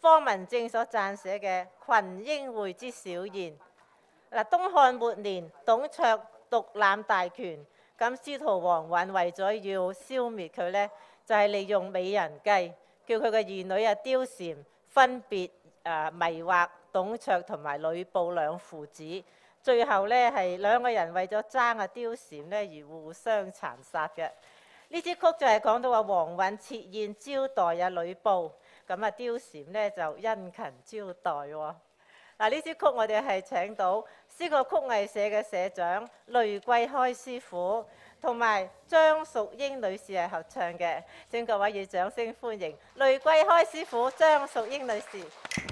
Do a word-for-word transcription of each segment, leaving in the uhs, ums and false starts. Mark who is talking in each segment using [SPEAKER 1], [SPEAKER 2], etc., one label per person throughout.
[SPEAKER 1] 方文正所撰寫嘅《群英會之小言》。嗱，東漢末年，董卓獨攬大權，咁司徒王允為咗要消滅佢呢，就係、是、利用美人計，叫佢嘅兒女啊貂蟬分別誒、呃、迷惑董卓同埋呂布兩父子，最後呢，係兩個人為咗爭啊貂蟬呢而互相殘殺嘅。呢支曲就係講到話王允設宴招待啊呂布，咁啊貂蟬呢就殷勤招待喎、哦。嗱，呢支曲我哋係請到詩歌曲藝社嘅社長雷桂開師傅同埋張淑英女士係合唱嘅，請各位以掌聲歡迎雷桂開師傅、張淑英女士。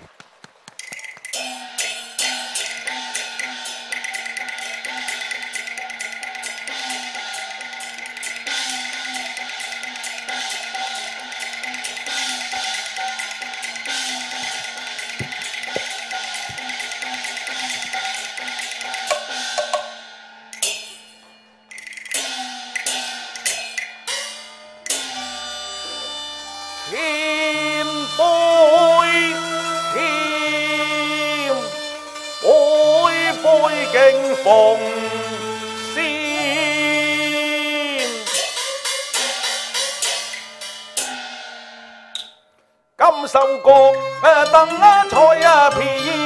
[SPEAKER 2] 敬奉先，今受國鄧蔡啊片，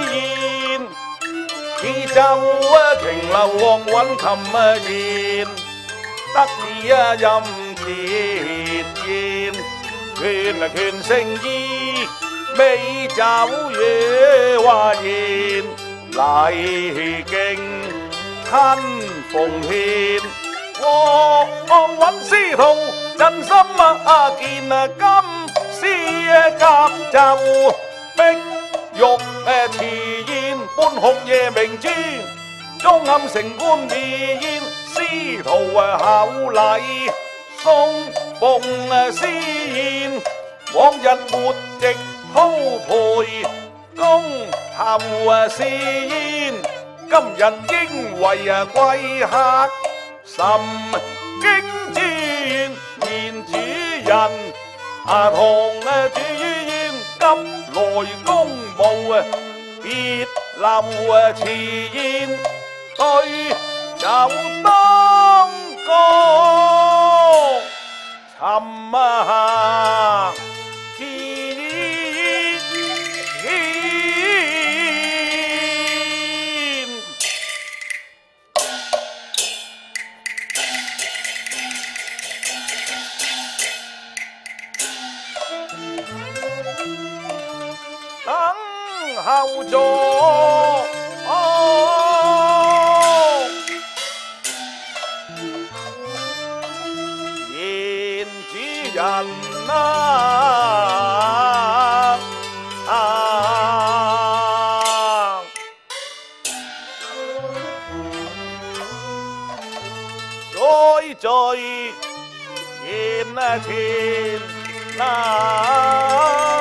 [SPEAKER 2] 依奏啊瓊樓樂韻琴啊弦，得意啊任節宴，勸啊勸聖衣，美酒野話言。禮敬親奉獻，王允師徒真心啊見啊今詩夾奏碧玉誒辭宴，半紅夜明珠，中暗城官儀宴，師徒啊厚禮送奉啊詩宴，往日沒席鋪陪。恭候啊試宴，今日應為啊貴客甚經戰，言主人啊同啊主宴，急來公務啊別留啊辭宴，對酒當歌尋啊後座，言主人啊，在在言前啊。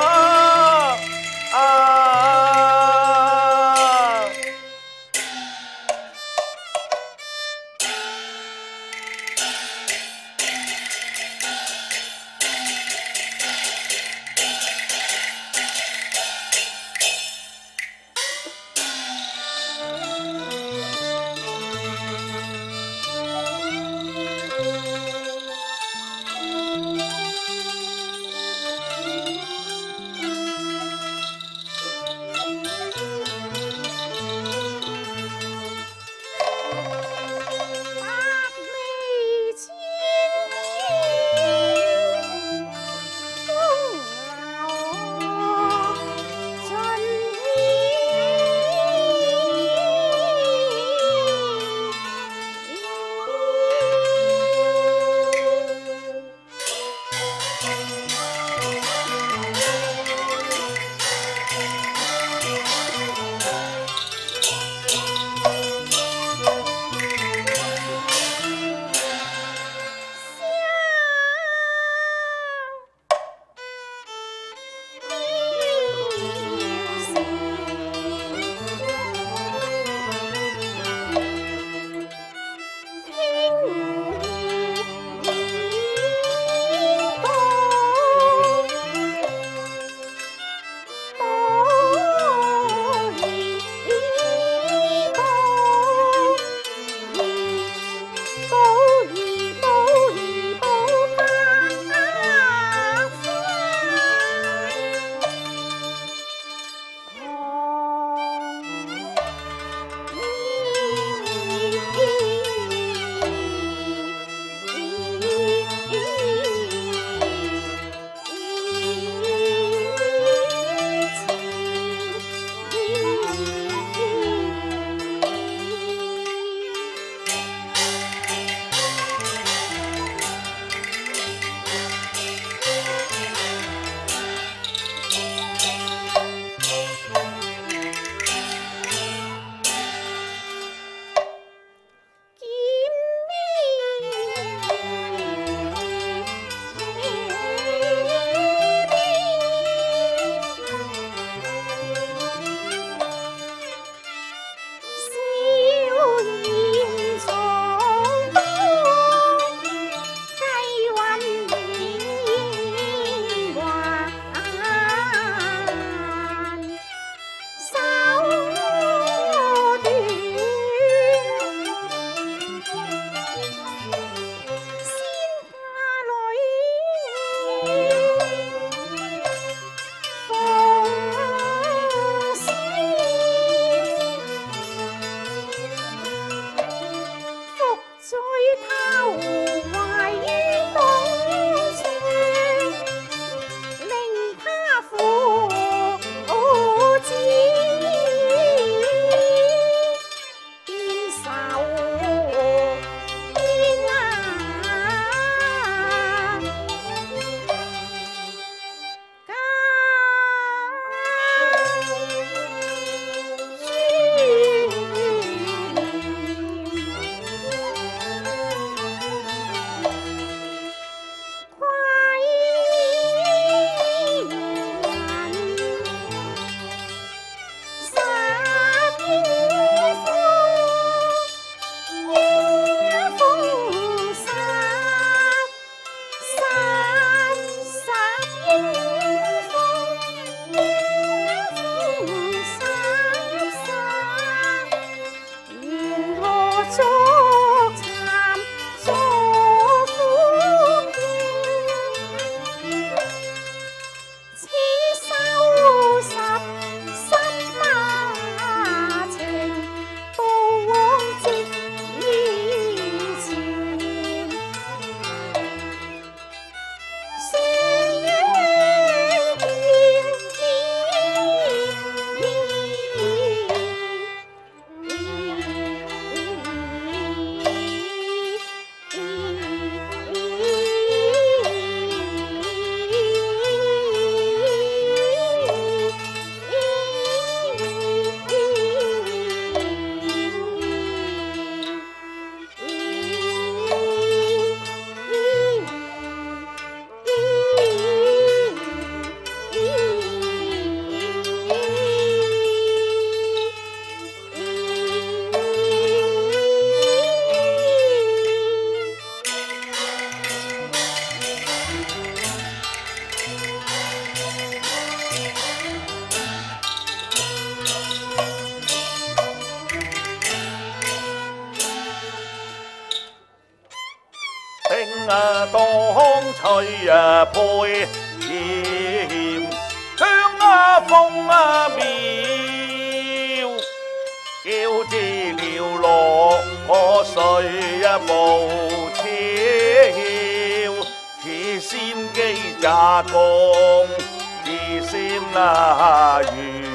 [SPEAKER 2] 啊當吹啊配甜，香啊風啊妙，叫知了落河水啊無潮，似仙機炸光，似仙啊圓。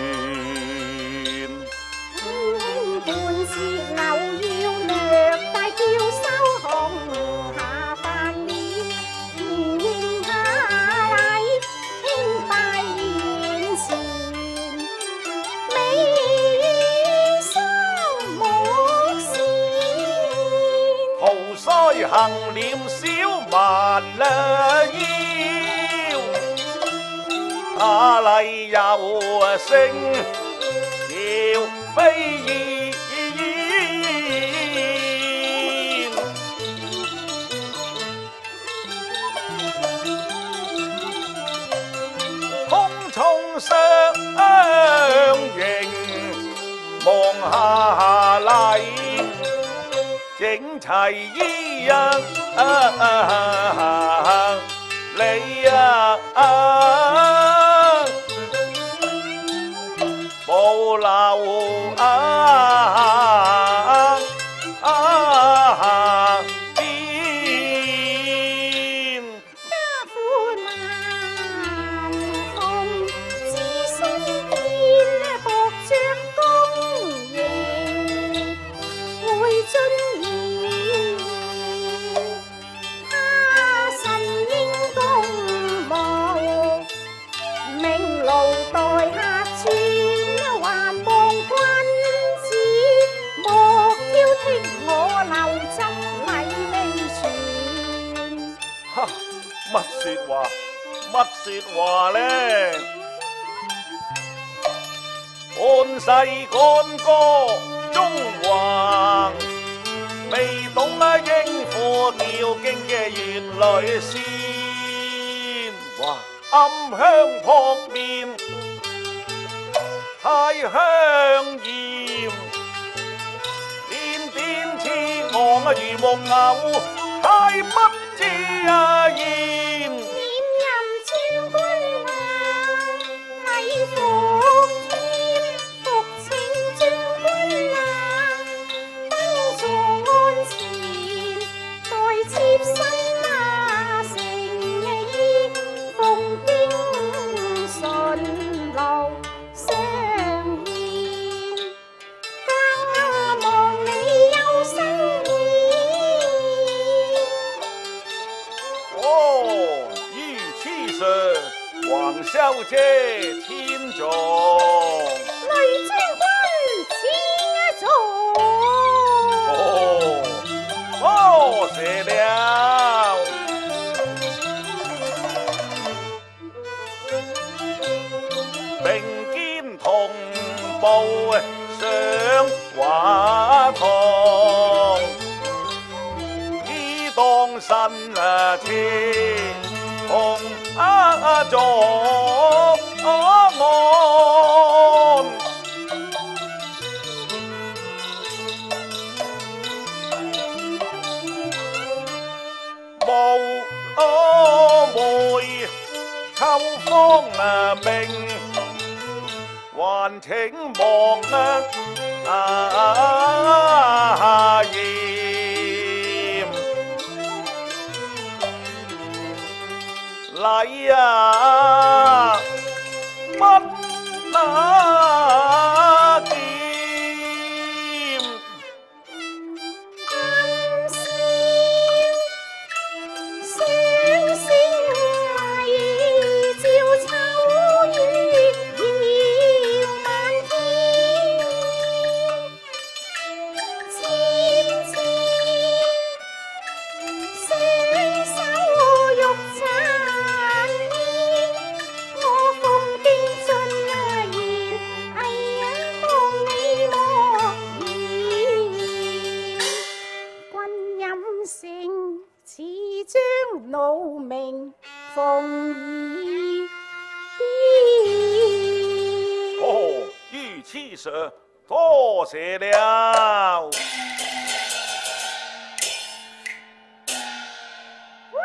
[SPEAKER 2] 行臉小蠻腰，下嚟又聲叫飛燕，空中相迎望下嚟，整齊衣啊啊啊你啊啊無留啊啊邊，
[SPEAKER 3] 家父難逢知心見，薄着公營會盡意。他神應公務，明勞待客轉，還望君子莫挑剔我留浸禮未全。
[SPEAKER 2] 哈！乜説話？乜説話呢？半世干戈中橫，未懂啊應付叫經嘅弦女仙。哇！暗香撲面，太香豔，點點似昂啊如木偶，太不知啊厭。
[SPEAKER 3] 點任將軍啊，禮服添，服請將軍啊，登座案前，待妾身啊，成衣奉經順路相獻，更望你有生意。
[SPEAKER 2] 哦，御妻上，黃小姐天助。
[SPEAKER 3] 雷將軍請坐。
[SPEAKER 2] 哦，多謝了。並肩同步上畫堂，依當身啊車同啊坐岸。無梅秋芳啊明，還請莫啊嫌。禮啊乜那劍，
[SPEAKER 3] 暗笑聲聲麗，照秋雨遙漫天。漸漸雙手欲殘煙，我奉經進言，哎呀望你莫言。君飲勝，似將怒鳴奉耳邊。
[SPEAKER 2] 哦，御妻上，多謝了。
[SPEAKER 3] 哇！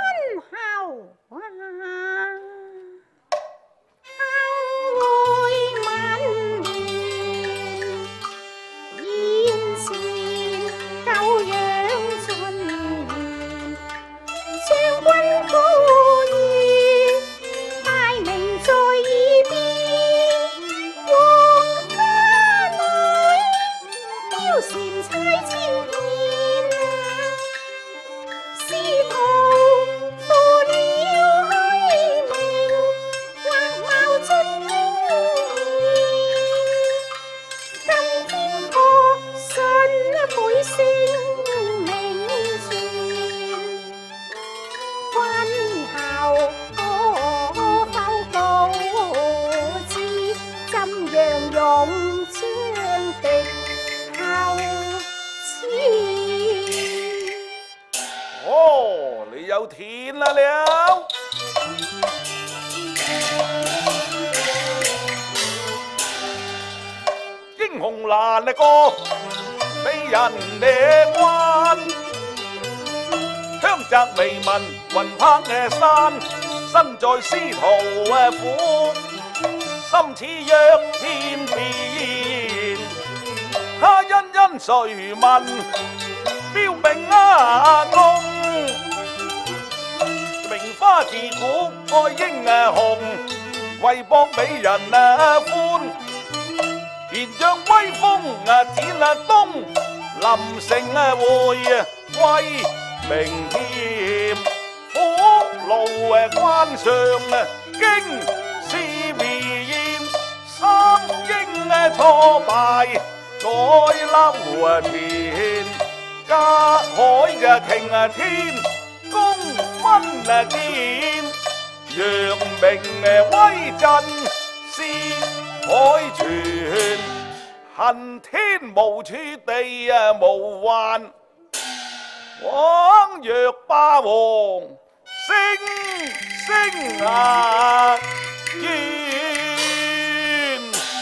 [SPEAKER 3] 告知，怎樣勇將敵後刺？
[SPEAKER 2] 哦，你有天啦了！英雄難過，俾人哋關。香澤微聞雲拍嘅山，身在司徒嘅府，心似若天邊。他殷殷垂問，標兵啊公，名花自古愛英啊雄，為博美人啊歡。現將威風啊展啊東，臨城啊會啊威名添。苦路誒關上啊經是面，三英誒挫敗在撈啊田，家海嘅擎啊天，公分啊見，揚名誒威震是。海泉恨天無處地啊無還，枉若霸王聲聲啊怨。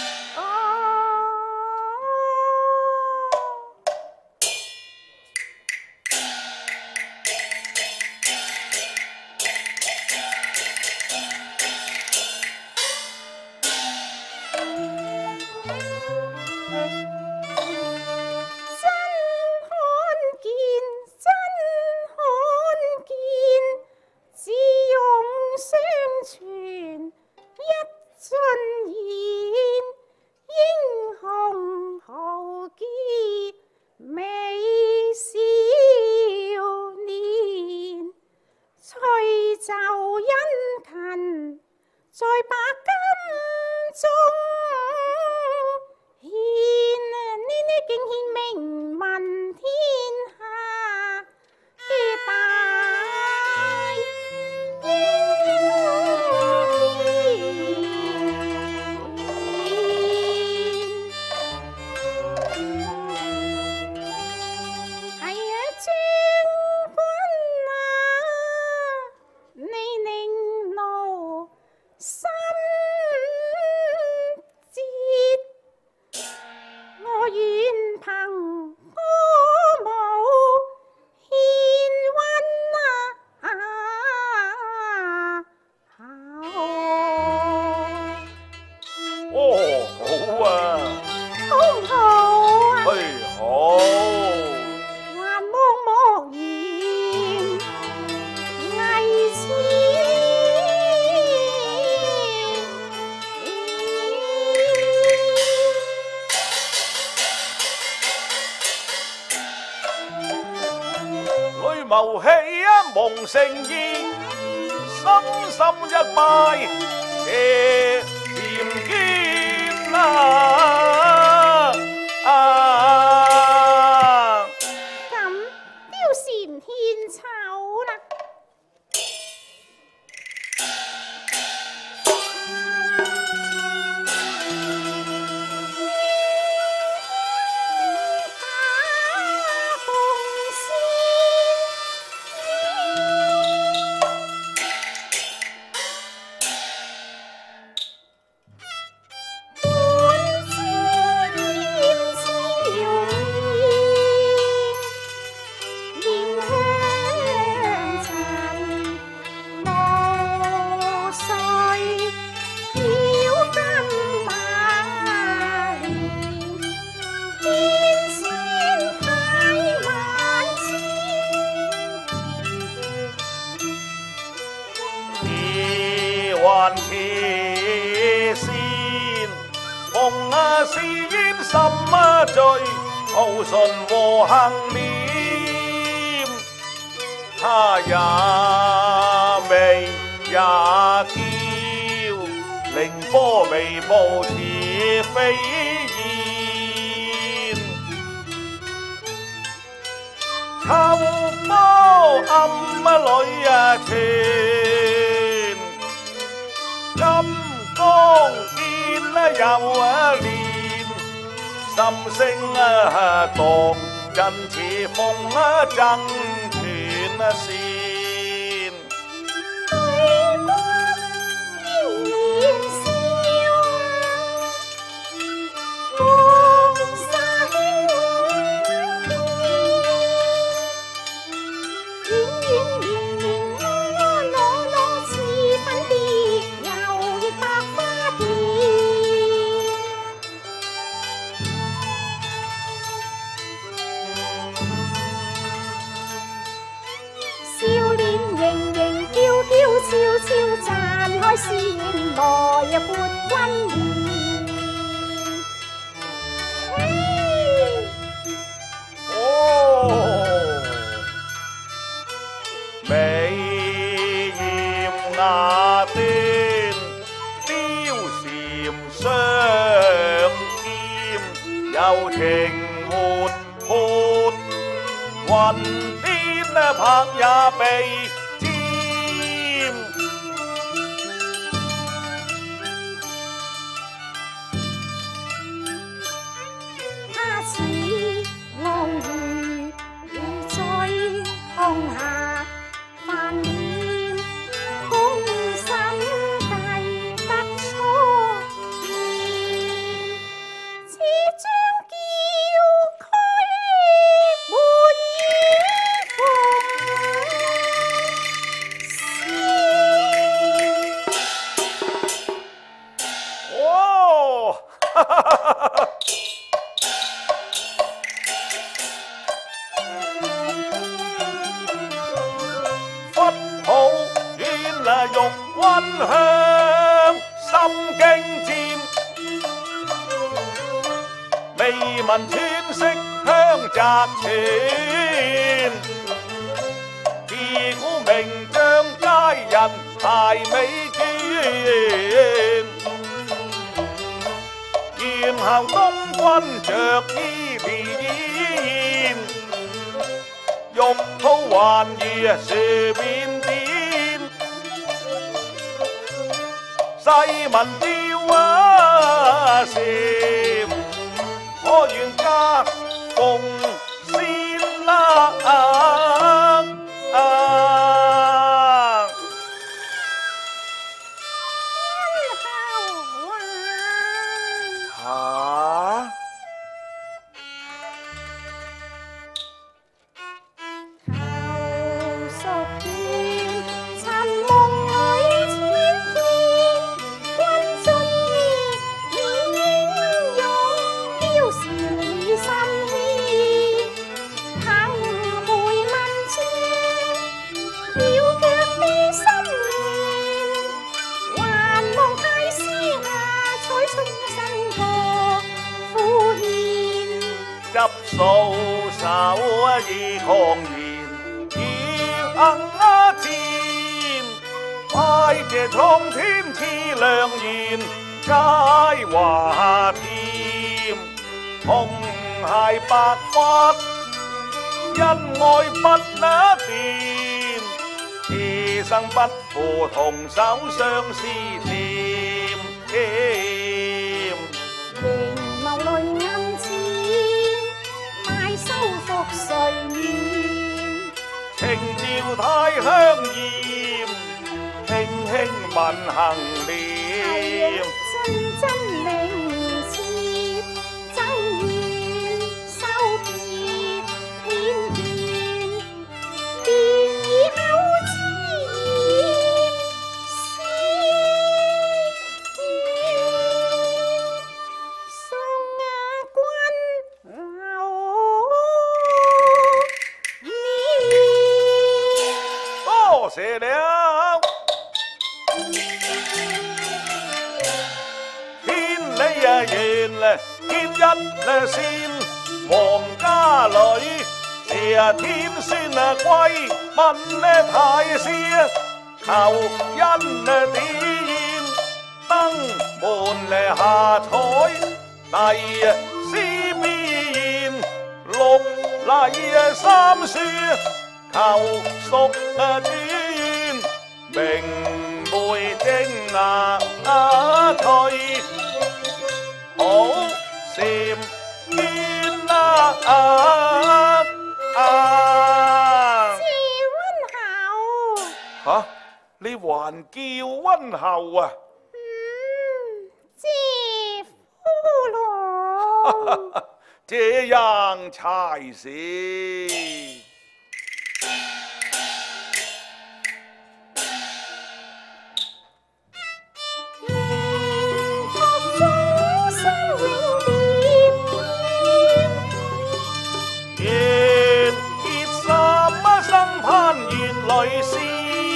[SPEAKER 2] 謀氣啊蒙誠意，深深一拜謝漸見啦。啊！
[SPEAKER 3] 咁貂蟬獻醜啦。
[SPEAKER 2] 還鐵線，逢啊是煙心啊醉，傲順和幸免，他也媚也嬌，凌波微步似飛燕，秋波暗啊裏啊傳。 舊年，心聲啊蕩人似風啊爭斷啊線。
[SPEAKER 3] 悄悄綻開線來撥君面。
[SPEAKER 2] 哦，美豔雅端，貂蟬雙劍，柔情活潑，雲天拍也被。
[SPEAKER 3] 下泛臉空心計得初見，似將叫驅滿衣鳳
[SPEAKER 2] 哦，玉溫香心驚戰，未聞川色香澤傳，自古名將佳人排美娟，然後東君着衣連，玉兔環如蛇面點。細聞雕啊禪，我願家奉先啦。啊啊嚇！執數手已狂言，以硬戰，拜謝蒼天賜良言，佳話甜，紅鞋白髮，恩愛不那斷，此生不負同手相思甜甜。
[SPEAKER 3] 凝眸淚暗箭，快收復睡眠。
[SPEAKER 2] 情調太香豔，輕輕吻行臉。
[SPEAKER 3] 真真明切，周圓收結偏見，便以口之思送雅君留念。
[SPEAKER 2] 多謝了。千里啊遠咧，牽一線，皇家女，謝天孫啊歸問咧太師，求恩啊典，登門咧下彩，第詩篇六禮啊三書，求淑啊尊，明媚正啊翠。 你還叫温后啊？
[SPEAKER 3] 知夫郎。
[SPEAKER 2] 這樣才是。來先，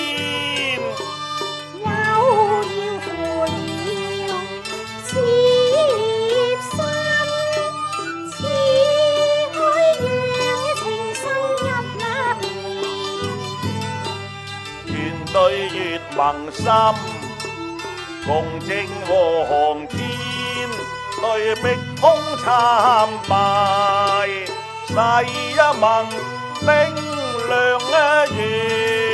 [SPEAKER 3] 有要負了妾身，似海洋情深入那邊，
[SPEAKER 2] 團隊越盟心，共正和航天，對逼空參拜，誓一盟定亮月。